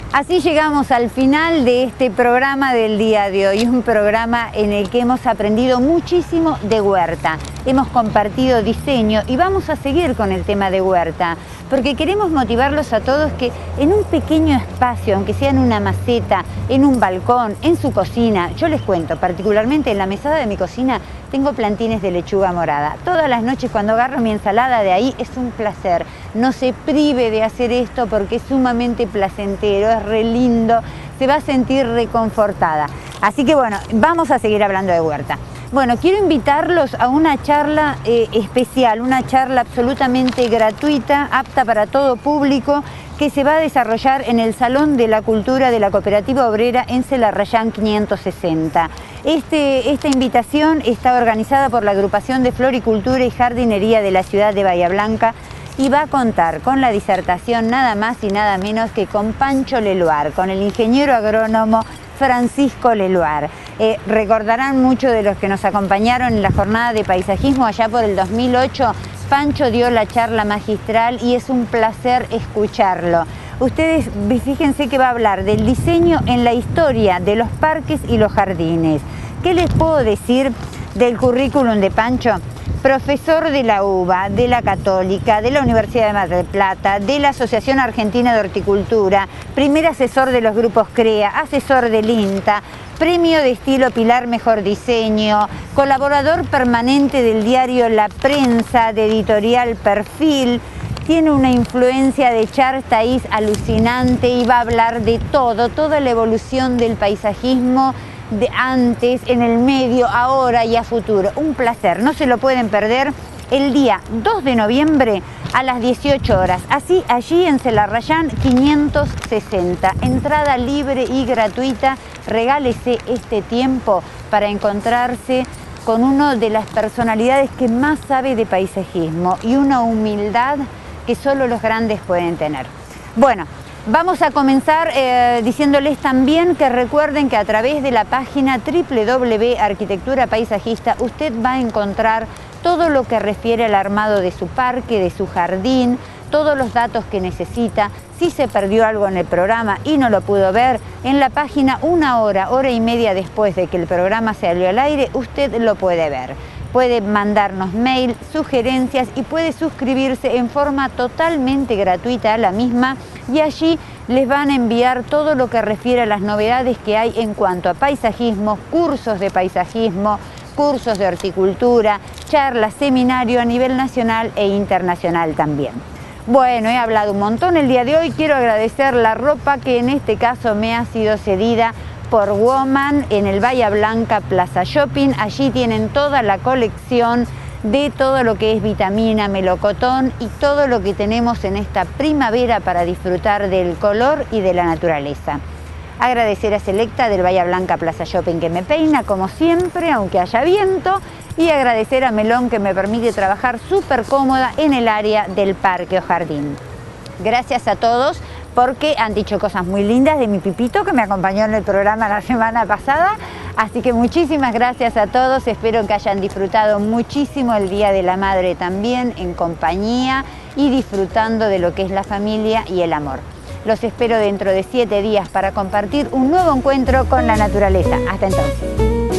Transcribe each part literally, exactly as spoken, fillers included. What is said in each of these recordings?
Así llegamos al final de este programa del día de hoy, un programa en el que hemos aprendido muchísimo de huerta, hemos compartido diseño y vamos a seguir con el tema de huerta, porque queremos motivarlos a todos que en un pequeño espacio, aunque sea en una maceta, en un balcón, en su cocina, yo les cuento, particularmente en la mesada de mi cocina, tengo plantines de lechuga morada. Todas las noches cuando agarro mi ensalada de ahí es un placer. No se prive de hacer esto porque es sumamente placentero, es re lindo, se va a sentir reconfortada. Así que bueno, vamos a seguir hablando de huerta. Bueno, quiero invitarlos a una charla eh, especial, una charla absolutamente gratuita, apta para todo público, que se va a desarrollar en el Salón de la Cultura de la Cooperativa Obrera en Celarrayán quinientos sesenta. Este, esta invitación está organizada por la Agrupación de Floricultura y Jardinería de la ciudad de Bahía Blanca y va a contar con la disertación nada más y nada menos que con Pancho Leluar, con el ingeniero agrónomo Francisco Leluar. Eh, recordarán muchos de los que nos acompañaron en la jornada de paisajismo allá por el dos mil ocho. Pancho dio la charla magistral y es un placer escucharlo. Ustedes fíjense que va a hablar del diseño en la historia de los parques y los jardines. ¿Qué les puedo decir del currículum de Pancho? Profesor de la U B A, de la Católica, de la Universidad de Mar del Plata, de la Asociación Argentina de Horticultura, primer asesor de los grupos CREA, asesor del INTA, premio de estilo Pilar Mejor Diseño, colaborador permanente del diario La Prensa, de editorial Perfil, tiene una influencia de Chartaís alucinante y va a hablar de todo, toda la evolución del paisajismo de antes, en el medio, ahora y a futuro. Un placer, no se lo pueden perder el día dos de noviembre a las dieciocho horas, así allí en Celarrayán quinientos sesenta, entrada libre y gratuita. Regálese este tiempo para encontrarse con una de las personalidades que más sabe de paisajismo y una humildad que solo los grandes pueden tener. Bueno, vamos a comenzar eh, diciéndoles también que recuerden que a través de la página doble u doble u doble u punto arquitectura paisajista usted va a encontrar todo lo que refiere al armado de su parque, de su jardín, todos los datos que necesita. Si se perdió algo en el programa y no lo pudo ver, en la página una hora, hora y media después de que el programa salió al aire, usted lo puede ver. Puede mandarnos mail, sugerencias y puede suscribirse en forma totalmente gratuita a la misma y allí les van a enviar todo lo que refiere a las novedades que hay en cuanto a paisajismo, cursos de paisajismo, cursos de horticultura, charlas, seminario a nivel nacional e internacional también. Bueno, he hablado un montón el día de hoy, quiero agradecer la ropa que en este caso me ha sido cedida por Woman en el Bahía Blanca Plaza Shopping. Allí tienen toda la colección de todo lo que es vitamina, melocotón y todo lo que tenemos en esta primavera para disfrutar del color y de la naturaleza. Agradecer a Selecta del Bahía Blanca Plaza Shopping que me peina como siempre, aunque haya viento, y agradecer a Melón que me permite trabajar súper cómoda en el área del parque o jardín. Gracias a todos porque han dicho cosas muy lindas de mi Pipito que me acompañó en el programa la semana pasada, así que muchísimas gracias a todos, espero que hayan disfrutado muchísimo el Día de la Madre también en compañía y disfrutando de lo que es la familia y el amor. Los espero dentro de siete días para compartir un nuevo encuentro con la naturaleza. Hasta entonces.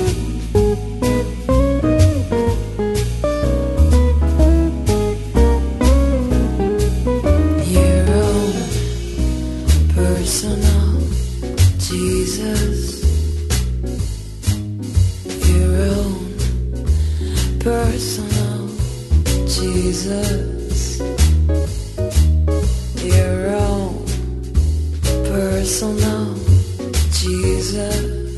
Personal Jesus, your own personal Jesus.